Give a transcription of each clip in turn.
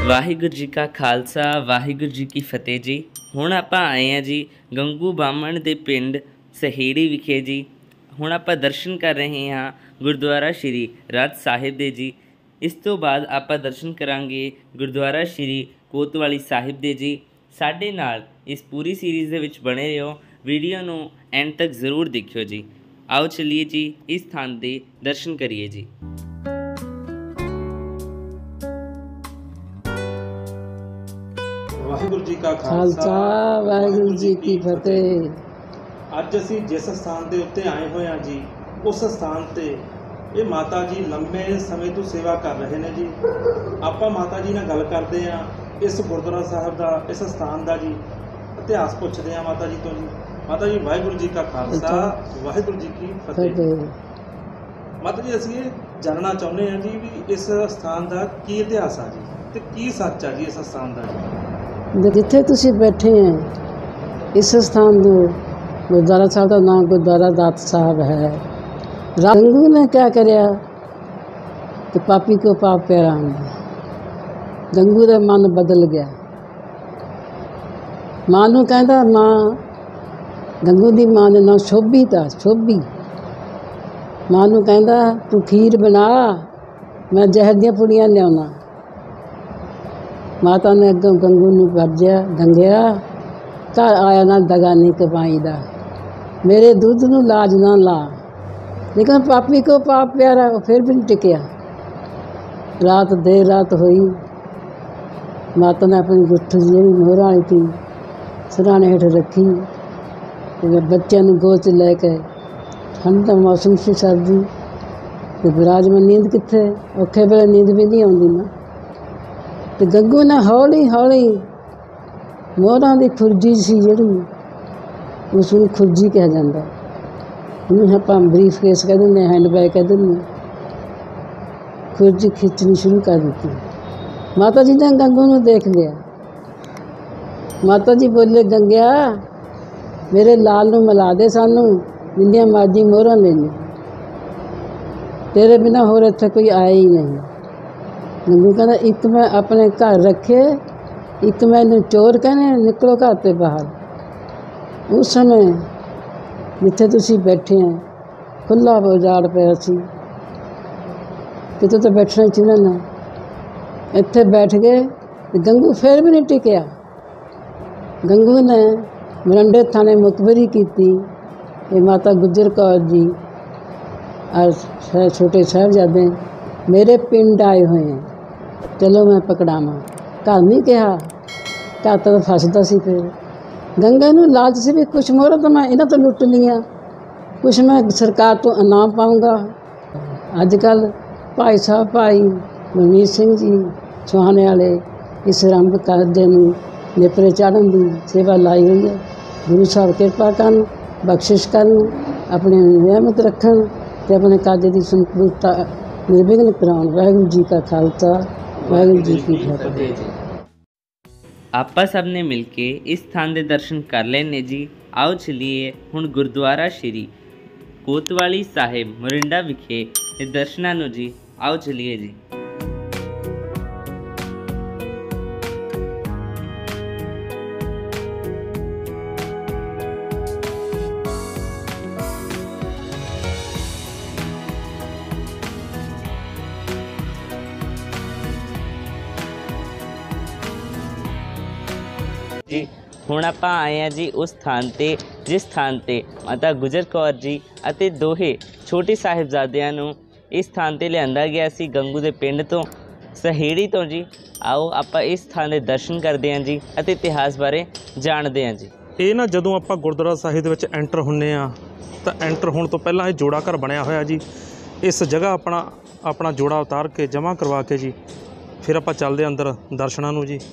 वाहिगुरू जी का खालसा वाहिगुरू जी की फतेह जी। हुण आपां आए हैं जी गंगू बामण दे पिंड सहेड़ी विखे जी। हुण आपां दर्शन कर रहे हाँ गुरुद्वारा श्री रत साहिब दे जी। इस तो बाद आपां दर्शन करांगे गुरुद्वारा श्री कोतवाली साहिब दे जी। साडे नाल इस पूरी सीरीज़ दे विच बने रहो, वीडियो नूं एंड तक जरूर देखियो जी। आओ चलिए जी इस स्थान दे दर्शन करिए जी। वाहिगुरू जी का खालसा वाहिगुरू जी की फतेह। ਅੱਜ ਅਸੀਂ ਜਿਸ ਸਥਾਨ ਦੇ ਉੱਤੇ ਆਏ ਹੋਏ ਹਾਂ ਜੀ, ਉਸ ਸਥਾਨ ਤੇ ਇਹ ਮਾਤਾ ਜੀ ਲੰਬੇ ਸਮੇਂ ਤੋਂ ਸੇਵਾ ਕਰ ਰਹੇ ਨੇ ਜੀ। ਆਪਾਂ ਮਾਤਾ ਜੀ ਨਾਲ ਗੱਲ ਕਰਦੇ ਹਾਂ ਇਸ ਗੁਰਦੁਆਰਾ ਸਾਹਿਬ ਦਾ, ਇਸ ਸਥਾਨ ਦਾ ਜੀ ਇਤਿਹਾਸ ਪੁੱਛਦੇ ਹਾਂ ਮਾਤਾ ਜੀ ਤੋਂ ਜੀ। ਮਾਤਾ ਜੀ ਵਾਹਿਗੁਰੂ ਜੀ ਕਾ ਖਾਲਸਾ ਵਾਹਿਗੁਰੂ ਜੀ ਕੀ ਫਤਿਹ। ਮਾਤਾ ਜੀ ਅਸੀਂ ਇਹ ਜਾਣਨਾ ਚਾਹੁੰਦੇ ਹਾਂ ਜੀ ਵੀ ਇਸ ਸਥਾਨ ਦਾ ਕੀ ਇਤਿਹਾਸ ਆ ਜੀ ਤੇ ਕੀ ਸੱਚ ਆ ਜੀ ਇਸ ਸਥਾਨ ਦਾ ਜੀ। ਜਿੱਥੇ ਤੁਸੀਂ ਬੈਠੇ ਹੈ ਇਸ ਸਥਾਨ ਨੂੰ गुरुद्वारा साहब का नाम गुरुद्वारा दात साहब है। गंगू ने क्या कराया कि पापी को पाप प्यारा होंगे। गंगू का मन बदल गया। मां नूं कहंदा, मां गंगू की मां का नाम शोभी था, शोभी। मां नूं कहंदा तू खीर बना, मैं जहर दियां पुड़ियां लियाउणा। माता ने अगों गंगू नूं भरजिया, गंगिया घर आया ना दगा नहीं कमाई दा, मेरे दुध नूं लाज ना ला। लेकिन पापी को पाप प्यारा, वो फिर भी नहीं टिकया। रात देर रात हुई, माता ने अपनी गुट्ठ जी मोहर वाली थी सराहने हेठ रखी, बच्चों को गोद च लैके। ठंड का मौसम सी, सर्दी तो विराज में नींद कित्थे, औखे वेले नींद भी नहीं आउंदी ना। तो गंगू ने हौली हौली मोहरां दी खुरजी सी जिहड़ी, उसनूं खुरजी कहा जाता। उन्हें आपां ब्रीफ केस कह दिंदे, हैंड बैग कह दिंदे। खुरजी खिंचनी शुरू कर दी। माता जी ने गंगू नूं देख लिया। माता जी बोले, गंगिया मेरे लाल नूं मिला दे, सानूं जिन्नियां मर्जी मोहरां ले ले, तेरे बिना होर इत्थे कोई आया ही नहीं। गंगू कहंदा, एक मैं अपने घर रखे, एक मैनू चोर कहने, निकलो घर ते बाहर। उस समय जिथे तुसी बैठे हैं खुला उजाड़ पिया सी, कितों तो बैठना चाहिए ना। इत्थे बैठ गए तो गंगू फिर भी नहीं टिकया। गंगू ने मरंडे थाने मुखबरी की कि माता गुजर कौर जी और छोटे साहिबजादे मेरे पिंड आए हुए हैं, चलो मैं पकड़ावां। घर नहीं कहा, घर तो फसदा सी। फिर गंगा नूं लालच से भी कुछ मोहर तो मैं इन्हां तो लुट लिया, कुछ मैं सरकार तो इनाम पाऊँगा। अजकल भाई साहब भाई मनमीत सिंह जी सुहाने वाले इस रंभ करदे नूं नेपरे चाढ़न की सेवा लाई हुई है। गुरु साहब कृपा करन, बख्शिश करन, अपने रहमत रखन ते अपने काजे की संपूर्णता निर्विघ्न कराउण। वाहिगुरू जी का खालसा वाहिगुरू जी की फतेह। आपा सब ने मिल के इस स्थान के दर्शन कर लेने जी। आओ चलिए हुण गुरुद्वारा श्री कोतवाली साहिब मोरिंडा विखे दर्शनां नूं जी। आओ चलिए जी। जी हुण आपां आए हैं जी उस स्थान ते जिस स्थान ते माता गुजर कौर जी अते दोहे छोटे साहिबजादियां नूं इस स्थान ते लिआंदा गया सी गंगू दे पिंड तो सहेड़ी तो जी। आओ आपां इस स्थान दे दर्शन करदे हां जी अते इतिहास बारे जानदे हां जी। ਇਹ ਨਾ ਜਦੋਂ ਆਪਾਂ ਗੁਰਦੁਆਰਾ ਸਾਹਿਬ ਦੇ ਵਿੱਚ ਐਂਟਰ ਹੁੰਨੇ ਆ ਤਾਂ ਐਂਟਰ ਹੋਣ ਤੋਂ ਪਹਿਲਾਂ ਇਹ ਜੋੜਾ ਘਰ ਬਣਿਆ ਹੋਇਆ ਜੀ। ਇਸ ਜਗ੍ਹਾ ਆਪਣਾ ਜੋੜਾ ਉਤਾਰ ਕੇ ਜਮ੍ਹਾਂ ਕਰਵਾ ਕੇ ਜੀ ਫਿਰ ਆਪਾਂ ਚੱਲਦੇ ਅੰਦਰ ਦਰਸ਼ਨਾਂ ਨੂੰ ਜੀ।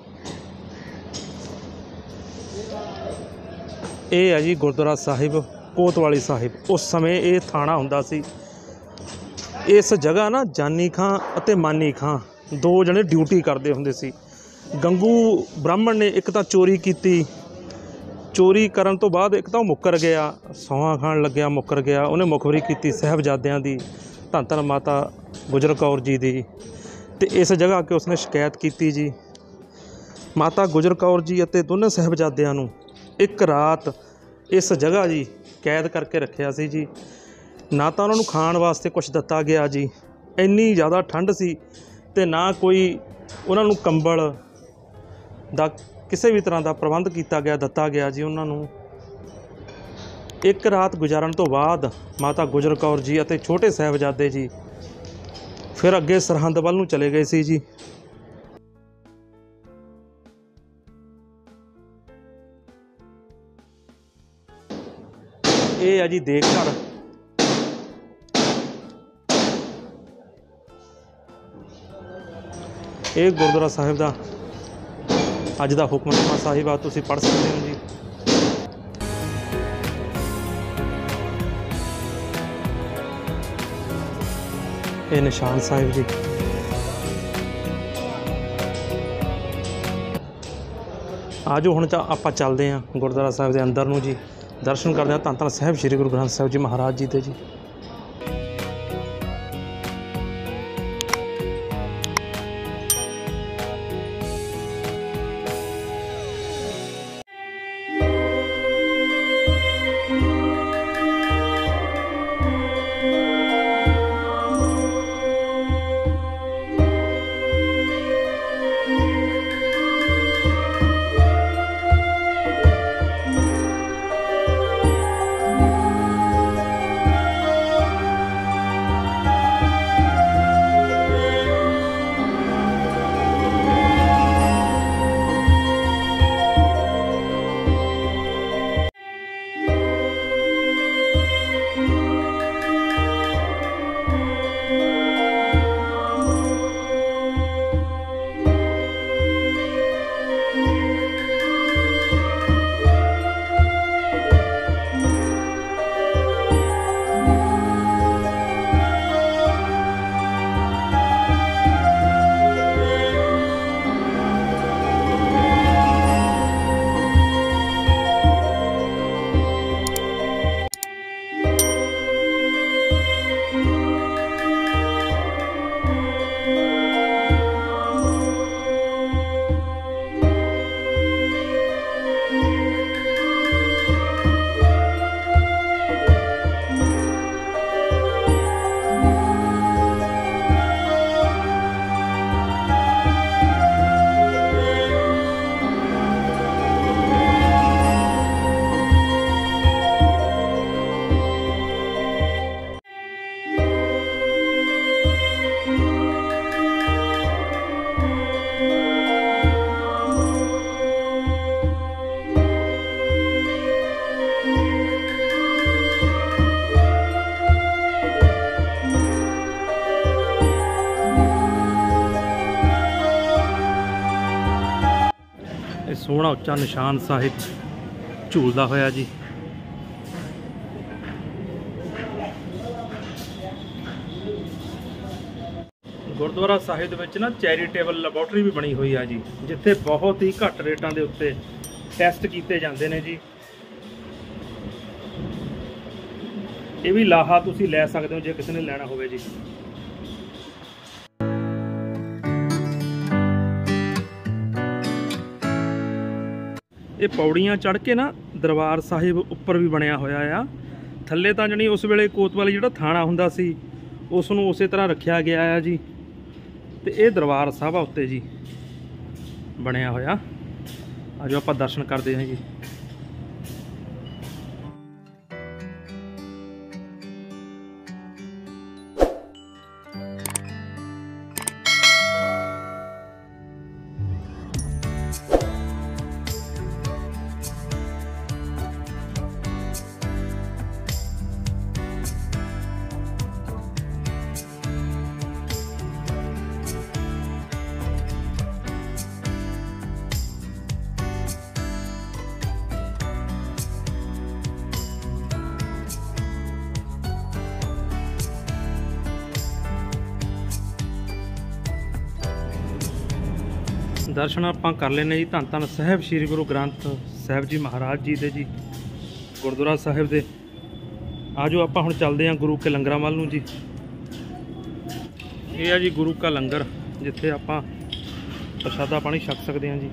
ਇਹ ਹੈ ਜੀ ਗੁਰਦੁਆਰਾ ਸਾਹਿਬ ਕੋਤਵਾਲੀ ਸਾਹਿਬ। ਉਸ ਸਮੇਂ ਇਹ ਥਾਣਾ ਹੁੰਦਾ ਸੀ। ਇਸ ਜਗ੍ਹਾ ਨਾ ਜਾਨੀ ਖਾਂ ਅਤੇ ਮਾਨੀ ਖਾਂ ਦੋ ਜਣੇ ਡਿਊਟੀ ਕਰਦੇ ਹੁੰਦੇ ਸੀ। ਗੰਗੂ ਬ੍ਰਾਹਮਣ ਨੇ ਇੱਕ ਤਾਂ ਚੋਰੀ ਕੀਤੀ, ਚੋਰੀ ਕਰਨ ਤੋਂ ਬਾਅਦ ਇੱਕ ਤਾਂ ਉਹ ਮੁੱਕਰ ਗਿਆ, ਸੌਹਾਂ ਖਾਣ ਲੱਗਿਆ, ਮੁੱਕਰ ਗਿਆ। ਉਹਨੇ ਮੁਖਬਰੀ ਕੀਤੀ ਸਾਹਿਬਜ਼ਾਦਿਆਂ ਦੀ, ਧੰਨ ਧੰਨ ਮਾਤਾ ਗੁਜਰ ਕੌਰ ਜੀ ਦੀ। ਤੇ ਇਸ ਜਗ੍ਹਾ ਕਿ ਉਸਨੇ ਸ਼ਿਕਾਇਤ ਕੀਤੀ ਜੀ। ਮਾਤਾ ਗੁਜਰ ਕੌਰ ਜੀ ਅਤੇ ਦੋਨੇ ਸਾਹਿਬਜ਼ਾਦਿਆਂ ਨੂੰ ਇੱਕ ਰਾਤ ਇਸ ਜਗ੍ਹਾ ਜੀ ਕੈਦ ਕਰਕੇ ਰੱਖਿਆ ਸੀ ਜੀ। ਨਾ ਤਾਂ ਉਹਨਾਂ ਨੂੰ ਖਾਣ ਵਾਸਤੇ ਕੁਛ ਦਿੱਤਾ ਗਿਆ ਜੀ, ਇੰਨੀ ਜ਼ਿਆਦਾ ਠੰਡ ਸੀ, ਅਤੇ ਨਾ ਕੋਈ ਉਹਨਾਂ ਨੂੰ ਕੰਬਲ ਦਾ ਕਿਸੇ ਵੀ ਤਰ੍ਹਾਂ ਦਾ ਪ੍ਰਬੰਧ ਕੀਤਾ ਗਿਆ, ਦਿੱਤਾ ਗਿਆ ਜੀ ਉਹਨਾਂ ਨੂੰ। ਇੱਕ ਰਾਤ ਗੁਜ਼ਾਰਨ ਤੋਂ ਬਾਅਦ ਮਾਤਾ ਗੁਜਰ ਕੌਰ ਜੀ ਅਤੇ ਛੋਟੇ ਸਾਹਿਬਜ਼ਾਦੇ ਜੀ ਫਿਰ ਅੱਗੇ ਸਰਹੰਦ ਵੱਲ ਨੂੰ ਚਲੇ ਗਏ ਸੀ ਜੀ। ਇਹ ਆ ਜੀ ਦੇਖ ਘਰ। ਇਹ ਗੁਰਦੁਆਰਾ ਸਾਹਿਬ ਦਾ ਅੱਜ ਦਾ ਹੁਕਮਨਾਮਾ ਸਾਹਿਬ ਆ, ਤੁਸੀਂ ਪੜ੍ਹ ਸਕਦੇ ਹੋ ਜੀ। ਇਹ ਨਿਸ਼ਾਨ ਸਾਹਿਬ ਜੀ। ਆਜੋ ਹੁਣ ਤਾਂ ਆਪਾਂ ਚੱਲਦੇ ਹਾਂ ਗੁਰਦੁਆਰਾ ਸਾਹਿਬ ਦੇ ਅੰਦਰ ਨੂੰ ਜੀ, ਦਰਸ਼ਨ ਕਰਦੇ ਹਾਂ ਧੰਨ ਧੰਨ ਸਾਹਿਬ ਸ੍ਰੀ ਗੁਰੂ ਗ੍ਰੰਥ ਸਾਹਿਬ ਜੀ ਮਹਾਰਾਜ ਜੀ ਦੇ ਜੀ। ਸੋਹਣਾ ਉੱਚਾ ਨਿਸ਼ਾਨ ਸਾਹਿਬ ਝੂਲਦਾ ਹੋਇਆ ਜੀ। ਗੁਰਦੁਆਰਾ ਸਾਹਿਬ ਦੇ ਵਿੱਚ ਨਾ ਚੈਰੀਟੇਬਲ ਲੈਬੋਰਟਰੀ ਵੀ ਬਣੀ ਹੋਈ ਆ ਜੀ, ਜਿੱਥੇ ਬਹੁਤ ਹੀ ਘੱਟ ਰੇਟਾਂ ਦੇ ਉੱਤੇ ਟੈਸਟ ਕੀਤੇ ਜਾਂਦੇ ਨੇ ਜੀ। ਇਹ ਵੀ ਲਾਹਾ ਤੁਸੀਂ ਲੈ ਸਕਦੇ ਹੋ ਜੇ ਕਿਸੇ ਨੇ ਲੈਣਾ ਹੋਵੇ ਜੀ। ਇਹ ਪੌੜੀਆਂ ਚੜ੍ਹ ਕੇ ਨਾ ਦਰਬਾਰ ਸਾਹਿਬ ਉੱਪਰ ਵੀ ਬਣਿਆ ਹੋਇਆ ਆ। ਥੱਲੇ ਤਾਂ ਜਾਣੀ ਉਸ ਵੇਲੇ ਕੋਤਵਾਲੀ ਜਿਹੜਾ ਥਾਣਾ ਹੁੰਦਾ ਸੀ ਉਸ ਨੂੰ ਉਸੇ ਤਰ੍ਹਾਂ ਰੱਖਿਆ ਗਿਆ ਆ ਜੀ, ਤੇ ਇਹ ਦਰਬਾਰ ਸਾਹਿਬ ਆ ਉੱਤੇ ਜੀ ਬਣਿਆ ਹੋਇਆ। ਆਜੋ ਆਪਾਂ ਦਰਸ਼ਨ ਕਰਦੇ ਹਾਂ ਜੀ। दर्शन आप कर लेने जी धन धन साहब श्री गुरु ग्रंथ साहब जी महाराज जी दे जी गुरुद्वारा साहिब दे। आजो आप हुण चलते हैं गुरु के लंगर वाल नूं जी। ये है जी गुरु का लंगर ਜਿੱਥੇ ਆਪਾਂ ਪ੍ਰਸ਼ਾਦਾ ਪਾਣੀ ਛਕ ਸਕਦੇ ਹਾਂ ਜੀ।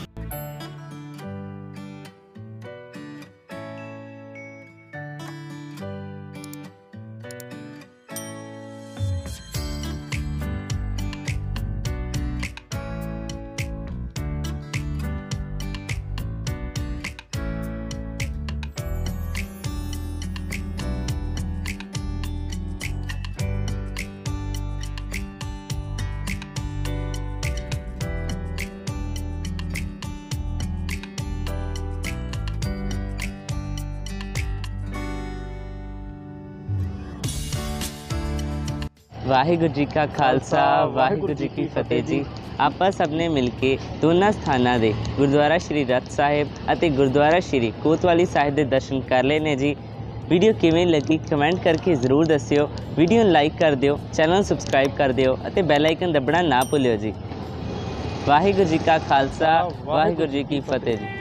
ਵਾਹਿਗੁਰੂ ਜੀ ਕਾ ਖਾਲਸਾ ਵਾਹਿਗੁਰੂ ਜੀ ਕੀ ਫਤਿਹ ਜੀ। ਆਪਾਂ ਸਭ ਨੇ ਮਿਲ ਕੇ ਦੋਨਾਂ ਸਥਾਨਾਂ ਦੇ ਗੁਰਦੁਆਰਾ ਸ਼੍ਰੀ ਰਤ ਸਾਹਿਬ ਅਤੇ ਗੁਰਦੁਆਰਾ ਸ਼੍ਰੀ ਕੋਤਵਾਲੀ ਸਾਹਿਬ ਦੇ ਦਰਸ਼ਨ ਕਰ ਲਏ ਨੇ ਜੀ। ਵੀਡੀਓ ਕਿਵੇਂ ਲੱਗੀ ਕਮੈਂਟ ਕਰਕੇ ਜ਼ਰੂਰ ਦੱਸਿਓ। ਵੀਡੀਓ ਨੂੰ ਲਾਈਕ ਕਰ ਦਿਓ, ਚੈਨਲ ਨੂੰ ਸਬਸਕ੍ਰਾਈਬ ਕਰ ਦਿਓ ਅਤੇ ਬੈਲ ਆਈਕਨ ਦੱਬਣਾ ਨਾ ਭੁੱਲਿਓ ਜੀ। ਵਾਹਿਗੁਰੂ ਜੀ ਕਾ ਖਾਲਸਾ ਵਾਹਿਗੁਰੂ ਜੀ ਕੀ ਫਤਿਹ ਜੀ।